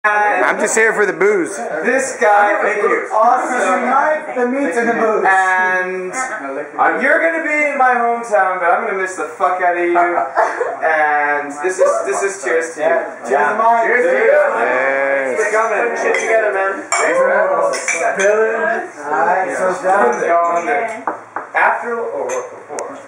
I'm just here for the booze. This guy is awesome. Unite the meat and the booze. And you're gonna be in my hometown, but I'm gonna miss the fuck out of you. And this is cheers to you. Cheers to Mike. Cheers to you. Thanks for coming. Shit together, man. Thanks for having us. Alright, so it's down. After or before?